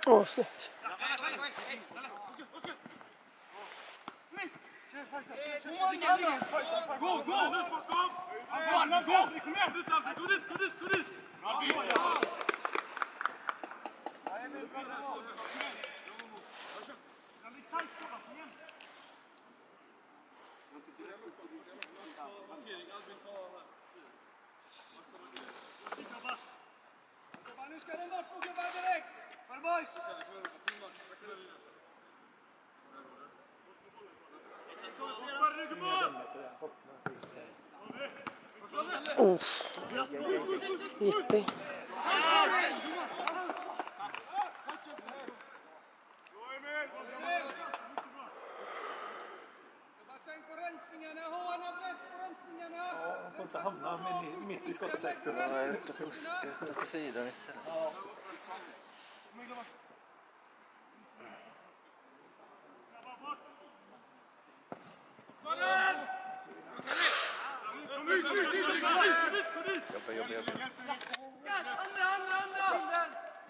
Åh, snyggt. Nu ska den bort på gubbar direkt! För boys! Jippi. Tänk på rensningarna, ha en adress på rensningarna! Ja, man får inte hamna mitt i skottsektorn. Ja, ut åt sidan istället. Ja. Jobba. Andra!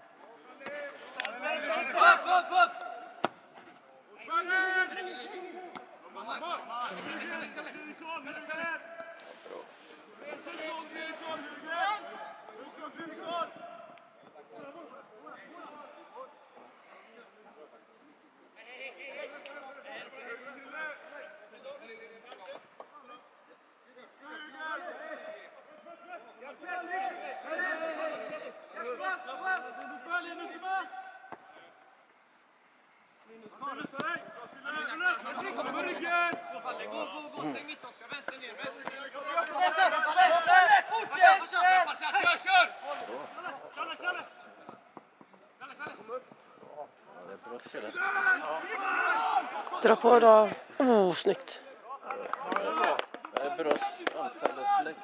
Upp! Gå, stäng inte Oskar, vänster ner, Kör! Dra på då. Åh, snyggt. Det är bra anfallupplägg.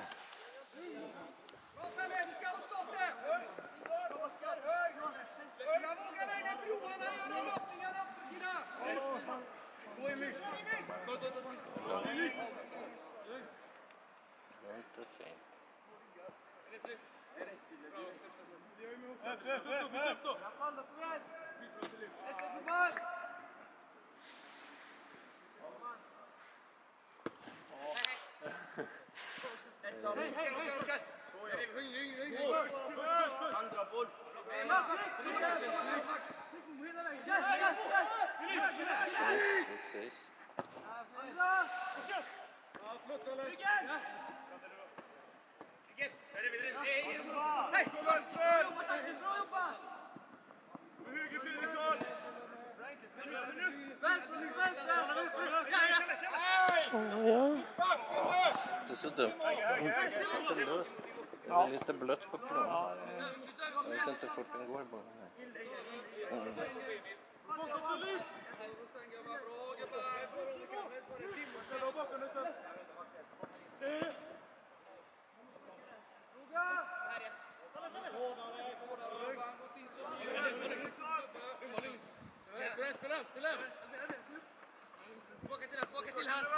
Andra boll. Precis. Ja. Det är så dumt. Det är lite blött på planen. Jag vet inte hur fort den går bara. Spela! Tillbaka till här!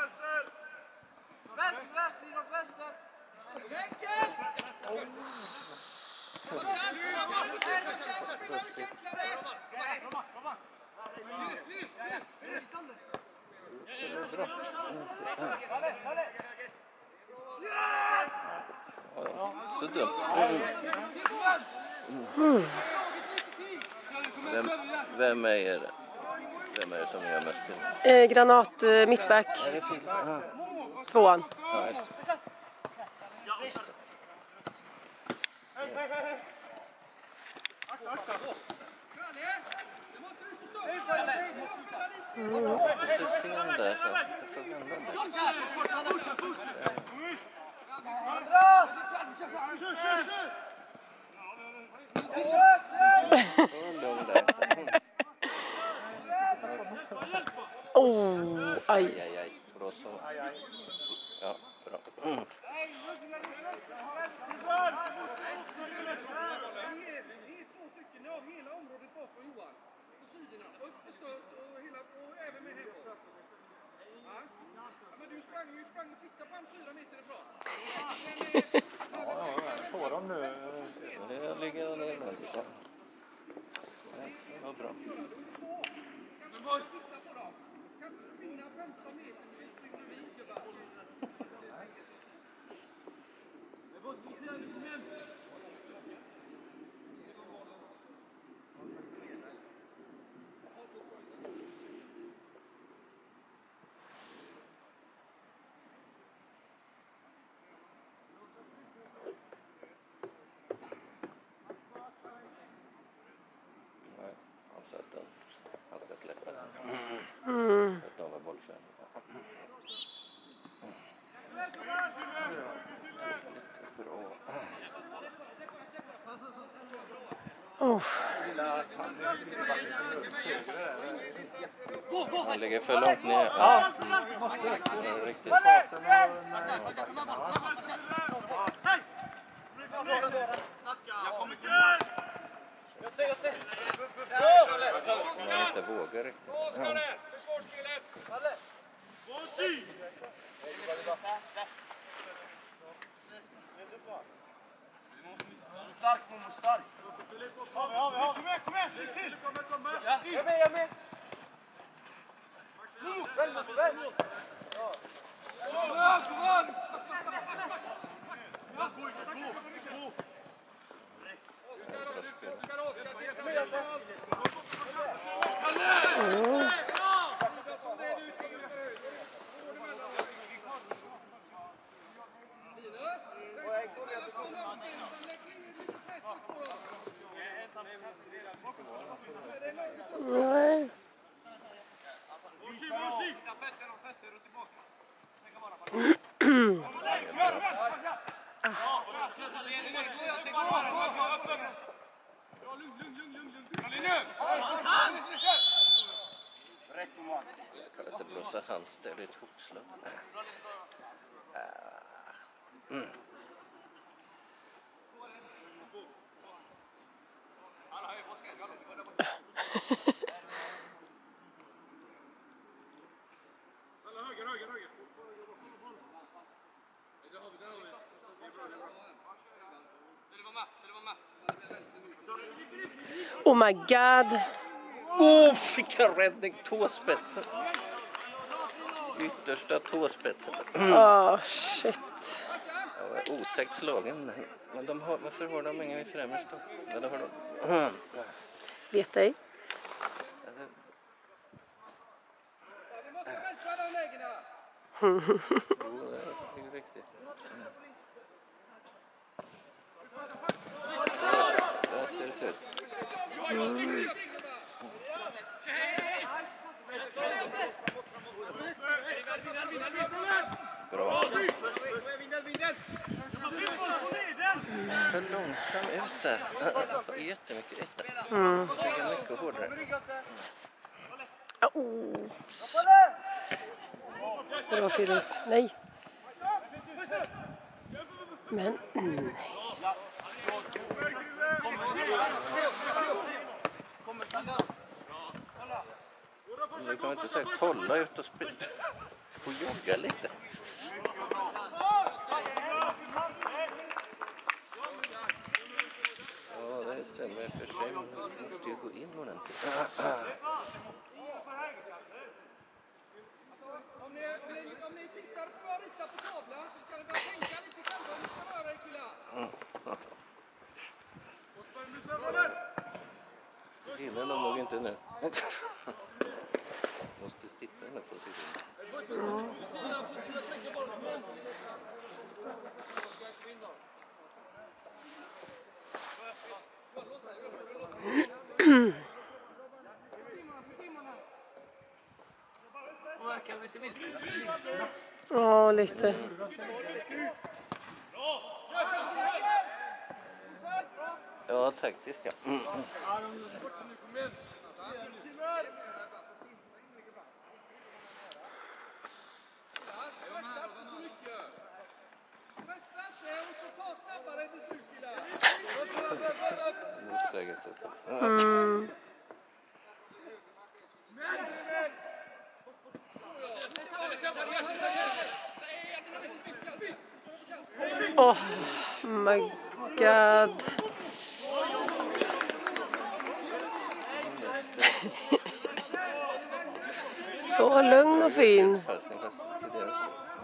Vänster! Enkel! Så dumt. Vem är det? Vem är det som gör mest till? Granat mittback. Är det Filip? Tvåan. Ja, just det. Lite för sen där, så inte får vända Oh, aj. Bra så. Ja, bra. Hela området bakom Johan. På sidorna. Och även med hem. Ja, men du sprang och tittade på 4 meter ifrån. Ja, på dem nu. Det ligger ner. var bra. Men bara sitta på dem. Kan inte springa 15 meter när vi springer vid, gubbar. Men vad ska vi säga nu? Kom igen. Nej, han sa att han ska släppa den. Att de var bollfärdiga. Han ligger för långt ner. Ja, Riktigt. Han inte vågar riktigt. Stark, Momo, stark. Kom igen, till. Jag med. Momo, väl. Nej. Jag kan inte blåsa handställ i ett hopslag. Oh my god. Fick en räddning, tåspetsen. Yttersta tåspetsen. Shit. Jag var otäckt slagen. Men varför har de ingen vid främst då? Eller har de... Vet ej. Jo, det är riktigt. Där ska det se ut. Bra. För långsam ut där. Jättemycket yta. Bygga mycket hårdare. Bra Filip. Nej. Men nej. Du kan inte säga kolla ut och spela och jogga lite. Ja, det stämmer för sig. Man måste ju gå in ordentligt. Om ni tittar på vad jag ritar på tavlan så ska ni börja tänka lite själva om ni ska röra er killar. Gillar de nog inte nu. Måste sitta i den här positionen. Verkar lite vilsen. Ja, lite. Ja, taktiskt ja. Motsägelse. Oh my god. Så lugn och fin. Passning fast tidigare.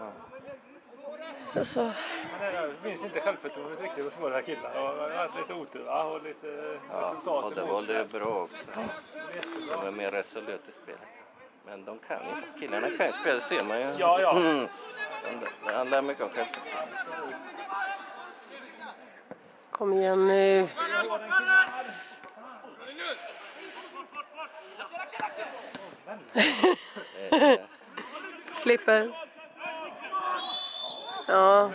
Ja. Så. Jag minns inte självförtroendet riktigt hos våra killar. Jag har haft lite otur och lite resultat. Och det valde ju bra också. De är mer resolut i spelet. Men de kan ju. Killarna kan ju spela, ser man ju. Ja. Det handlar mycket om självförtroende. Kom igen nu. Flipper. Ja.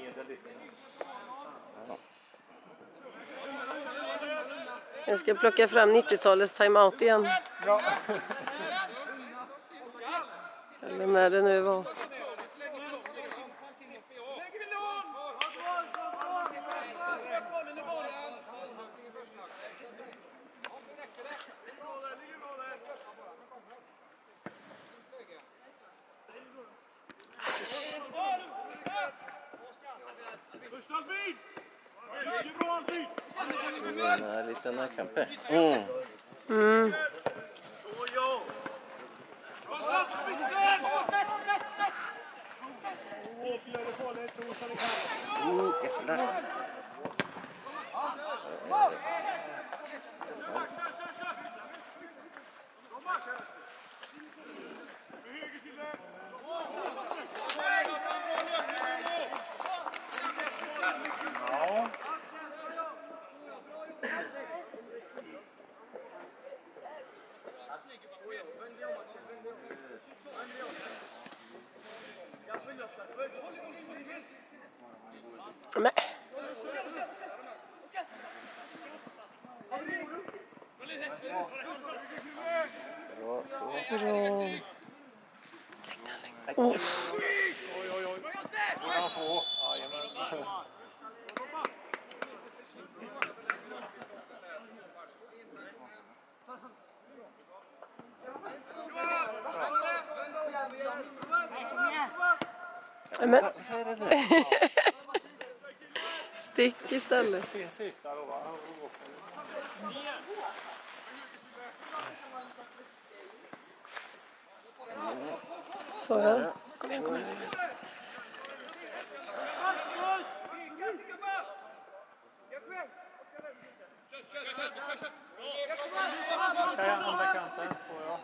Jag ska plocka fram 90-talets timeout igen. Ja. Eller när det nu var. En liten närkamp. Jävlar. Men. Men. Stick istället. Så ja. Kom igen, kom igen. Andra kanten får jag.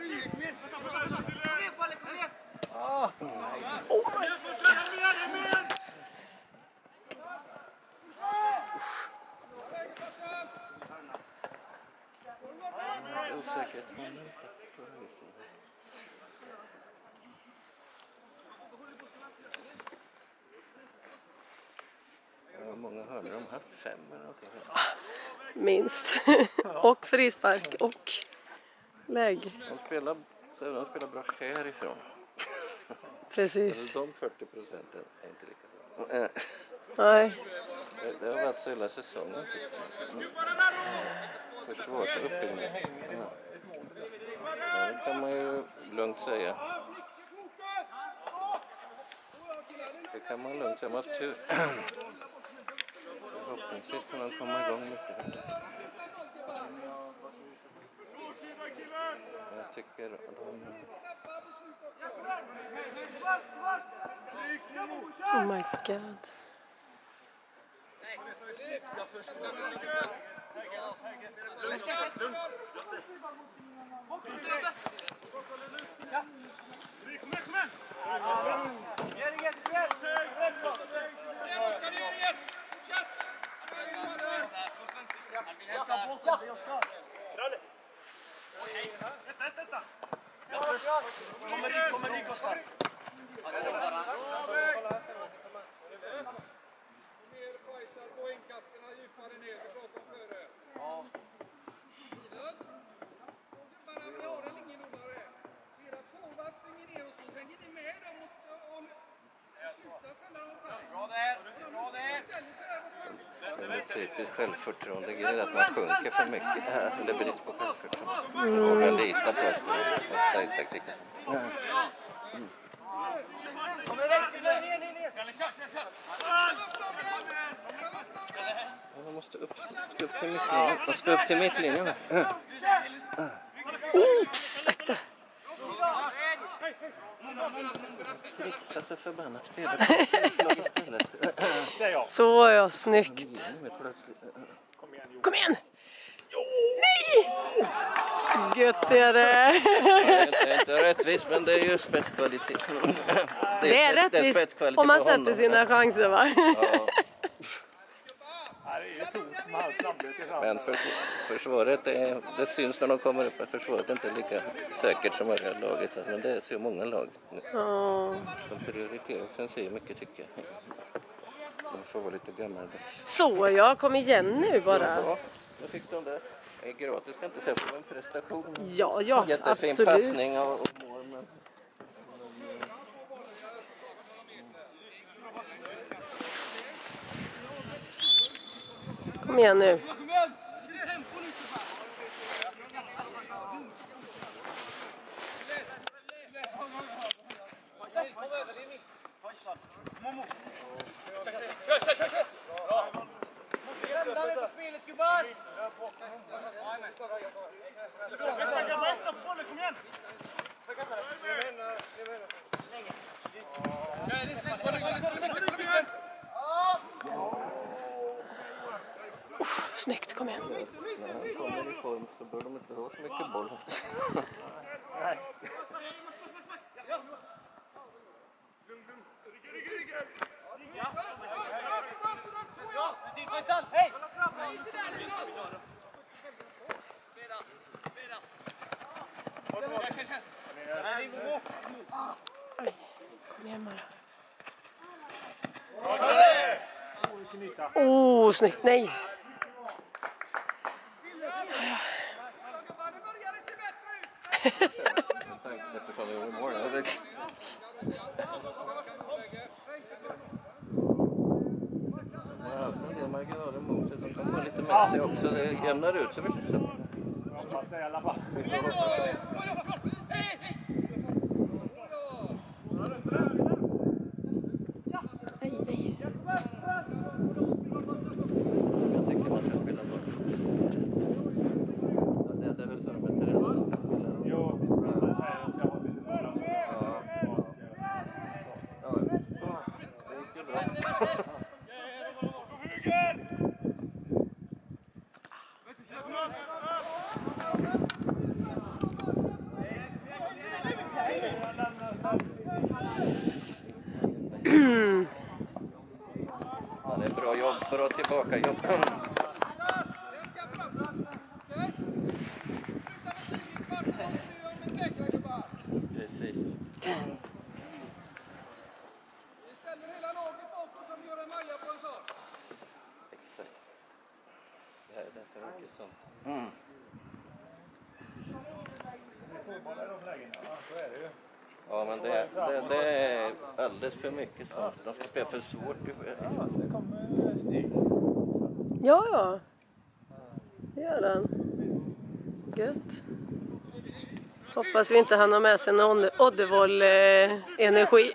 Många hörde de haft 5 eller någonting. Minst. Och frispark och lägg. De spelar bra härifrån. Precis. De 40% är inte lika bra. Nej. Det har varit så hela säsongen. Försvårt uppbyggnaden. Ja, det kan man ju lugnt säga. Det kan man lugnt säga. Man har haft tur. Förhoppningsvis kan de komma igång mycket. Jag tycker Oh my god. Kommer dit, Oskar. Mer Faisal på inkasterna djupare ner. Vi pratar om före. Ja. Linus. Gubbarna, vi har en linjedomare. Deras forward springer ner och så hänger ni med dem och skjuta ställer de sig. Bra där. det är typiskt självförtroende grej att man sjunker för mycket. Eller brist på självförtroende. Och man litar på att offside-taktiken. Man måste upp till mittlinjen. Man ska upp till mittlinjen. Oops, akta. Trixar så förbannat spelar på istället. Det är jag. Så är jag, snyggt. Kom igen! Nej! Gött är det. Det är inte rättvist, men det är ju spetskvalitet. Det är rättvist om man sätter sina chanser, va? Ja. Ja, det är ju tomt med all snabbhet i fram. Men försvaret, det syns när de kommer upp att försvaret är inte lika säkert som övriga laget. Men det är så många lag. Ja. De prioriterar offensiv mycket, tycker jag. De får vara lite gamla. Så, jag kom igen nu bara. Ja, jag fick de där. Det är gratis, kan inte säga på en prestation. Ja, Jättefin absolut. passning och mål. Men... Kom igen nu. Snyggt, kom igen. När han kommer i form så bör de inte ha så mycket boll. Nej. Kom igen bara. Vilken yta. Oh, snyggt, nej. Eftersom det är mål. Det är marginaler mot sig. De kan få lite med sig också. Det jämnar ut sig. Hoppas det i alla fall. Nej, nej. Jag tycker man ska spela bort. Det är väl så de är tränade ska spela. Jo, det gick ju bra. Ja, det är bra jobb, bra tillbaka jobb. Precis. Vi ställer hela laget bakom som gör en maja på en sak. Exakt. Det här är därför mycket sånt. Så är det ju. Ja, men det är alldeles för mycket sånt. De ska spela för svårt. Ja, det kommer steg. Ja. Det gör den. Gött. Hoppas vi inte han har med sig någon Oddevoll-energi.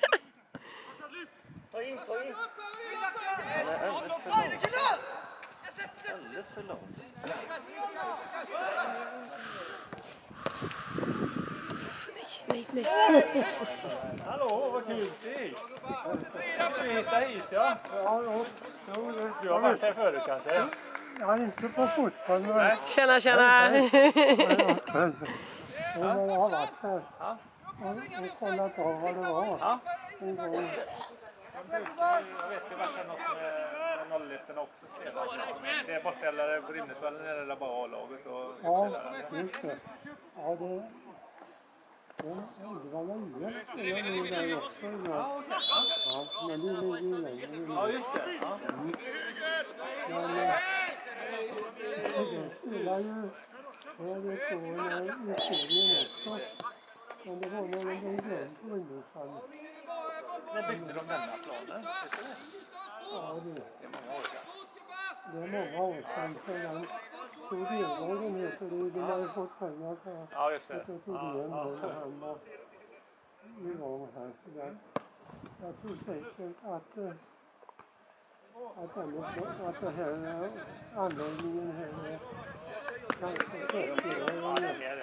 Ta in. Han är alldeles för långt. Alldeles för långt. Nej. Hallå, vad kul Stig! Du hittade hit, ja? Du har varit här förut kanske? Ja, inte på fotboll, men Tjena. jag har varit här och kollat av vad det var. Ja. En gång. Jag vet det var något med 01 också spelat. Det är borta eller på Rimnesvallen är det bara A-laget. Ja, just det. Ja, det var väl spelar nog där också. Ja, men det ligger ju längre. Ja, just det. Ja. Men det spelar ju, jag vet då, i serien också. Men det var nog en grund på ungdomsfallet. När byggde de denna planen? Ja, det är många år sedan. Sedan stod Elgården heter det. De har ju fått pengar för att Ja, just det. sätta till igen och han var igång här. Så där. Jag tror säkert att att det här anläggningen här är ganska 40 år.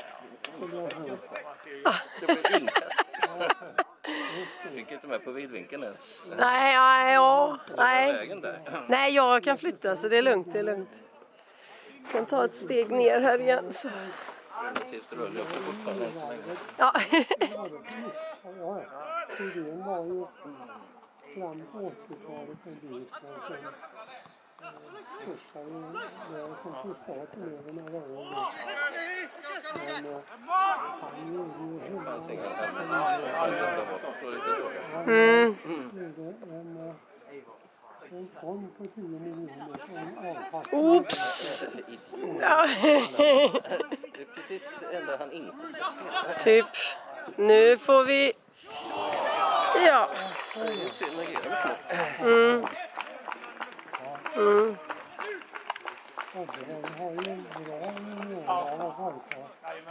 Det blir inkast. Fick inte med på vidvinkeln ens. Nej. Vägen där. Nej, jag kan flytta så det är lugnt, Jag kan ta ett steg ner här igen. Så. Tills det rullar också fortfarande än så länge. Ja. Idén var ju fram på 80-talet en bit och sen pushade det som till staten över några år. Men han gjorde ju hela en fond på 10 miljoner som avkastning. Oops! Ja. Det är precis det enda han inte ska spela. Typ. Nu får vi... Ja. Det är ju synd att göra det. Och de har ju en bra union av Halka.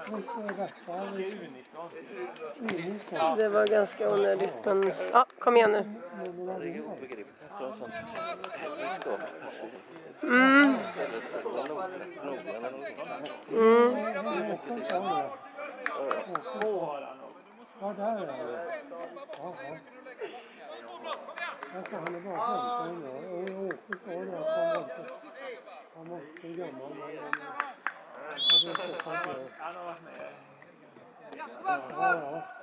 Det var ganska onödigt, men... Ja, kom igen nu. Det är obegripligt att ha sånt skap. Istället för att vara noggrann. Ja, där är det. Ja. Han är bara 15 år. Och jag förstår det att han måste gammal. Han har varit med. Ja.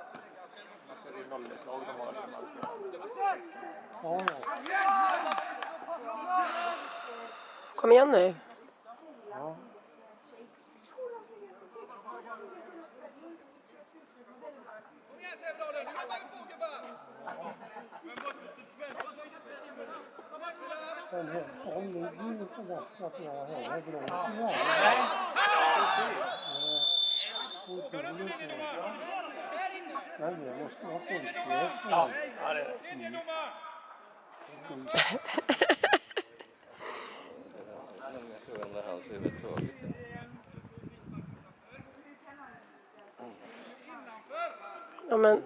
Kom igen nu. Ja. Den här om det blir så dags att jag har bra. Men det måste vara konstgräs. Ja, det är det. Jag tror ändå hans övertaget. Ja, men...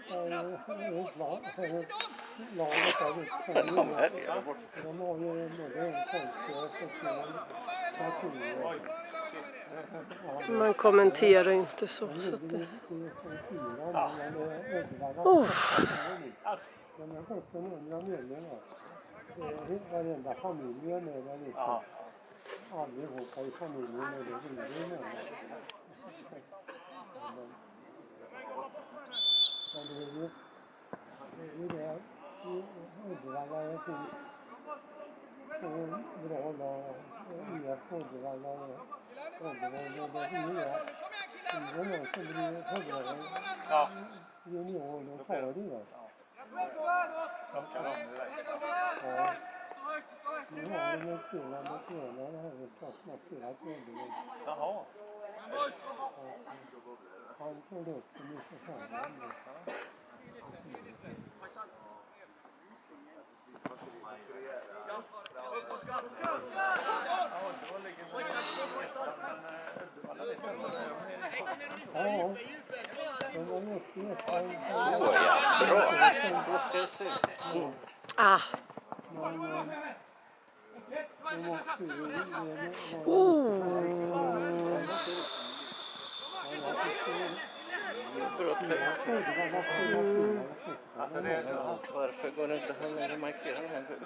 De har ju både en konstgräs och Man kommenterar inte så att det... De har fått 100 medlemmar. Varenda familj är med där lite. Allihopa i familjen är det vidare. Men det är ju där i Uddevalla är till så bra lag. IF Uddevalla och Uddevalla. Det är någon som blir Uddevalla junior och tar det. De kan om det där. Ja. Nu har de en spelande tränare här och som spelat Uddevalla. Jaha. Han får upp det mycket fram. Ja, det var mycket. Så ja, bra. Så ska det se ut. Ah. Alltså varför går det inte att han eller markera den här?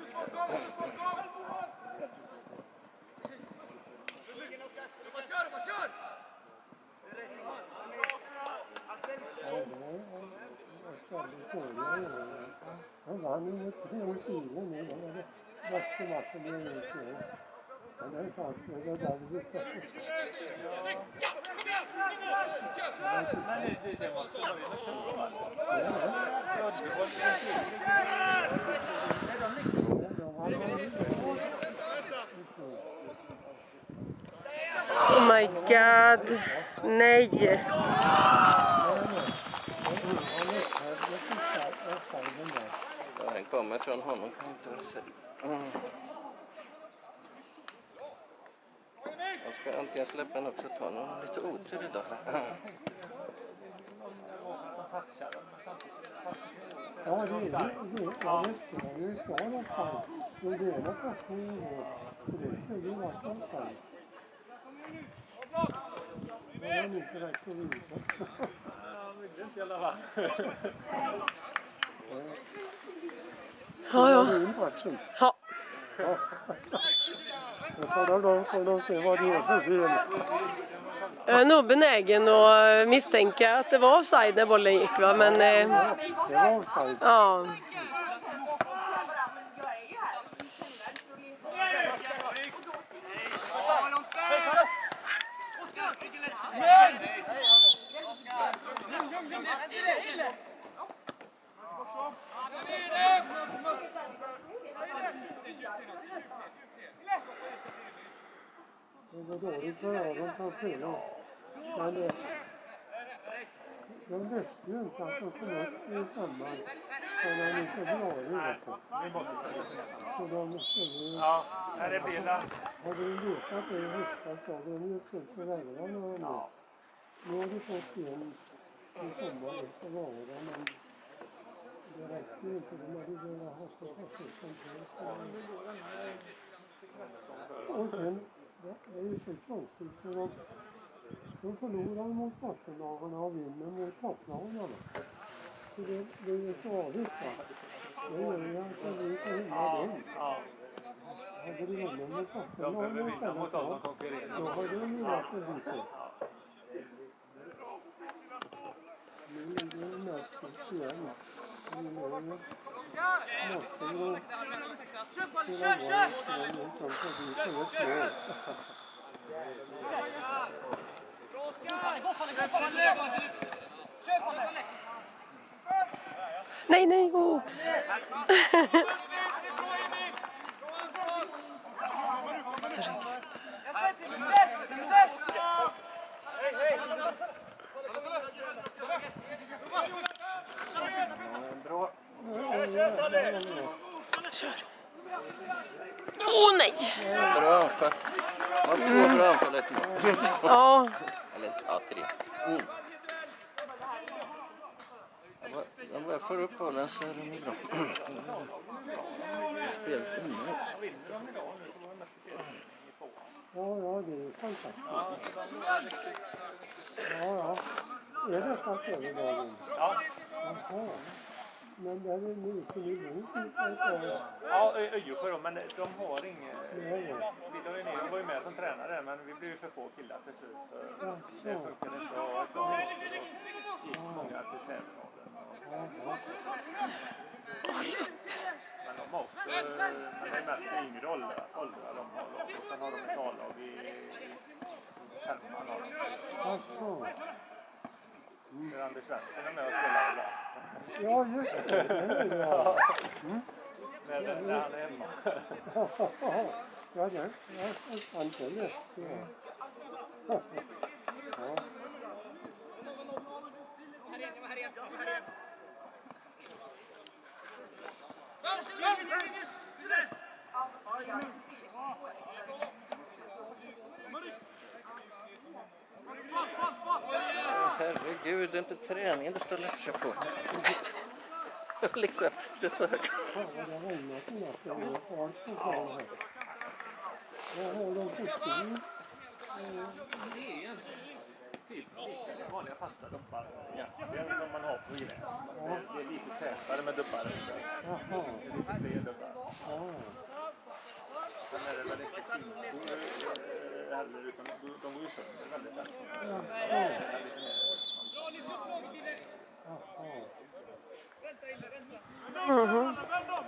Han vann ju 3 kilo nu. Bästa matchen blev det inte. Men det är klart, det är där vi visste. Men det måste vara en kul. Oh my god. Nej. Den kommer från honom. Jag ska antingen släppa den också och ta någon lite otur idag. Ja, det är ju klar offside. Men det ena passningen går, så det skulle ju vara konstant. Det var inte rätt att visa. Ja, vill inte i alla fall. Ja, ja. Ja. Då får de se vad det är för fel. Jag är nog benägen att misstänka att det var offside när bollen gick, va? Men Det var offside. ja. Det var dåligt för ögonen på spelaren. Men de visste ju inte att de kom upp i femman förrän i februari. Så de skulle... Ja, det blir det. Hade de vetat det i höstas så hade de ju sett på vägarna nu. Nu har de fått en i sommar på varorna, men det räcker ju inte. De hade velat ha så försiktigt. Och sen, det är ju så konstigt för de förlorar mot bottenlagarna och vinner mot topplagarna. Så det är ju så avigt, va? Det gör ju att det blir så himla dumt. Hade de vunnit mot bottenlagarna istället, då hade de ju rätt att byta. Nu är det mest igen. Nu är det massor och Nej, nej, Ox. Bra. Kör. Åh, nej. Bra anfall. Man har 2 bra anfall. Ja. Eller, ja, 3. De börjar få upp bollen så är de bra. Spelet är med. Ja, det är fantastiskt. Ja. Är det fast över dagen? Ja. Jaha. Men där är nu på nivån. Ja, Öjersjö, men de har ingen... De var ju med som tränare, men vi blev ju för få killar till slut. Så det funkar inte att ha ett lag. Så gick många till semifinalen. Men de har också... Men det är mest yngre åldrar de har lag. Och sen har de ett A-lag i femman. Alltså. Anders Svensson är med och spelar ibland. Ja, just det. Ja. När han är hemma. Ja, det är inte lätt. Ja. Herregud, det är inte träningen det står lättare på. Liksom, det är så högt. Ja, det har regnat i natt. Det är fart på planen här. Jag har dem på stil. Typ vanliga fasta duppar. Det är som man har på gräs. Det är lite tätare med duppar. Jaha. Det är lite fler duppar. Ja. Sen är det väl inte finskor heller, utan de går ju sönder väldigt lätt. Jaha.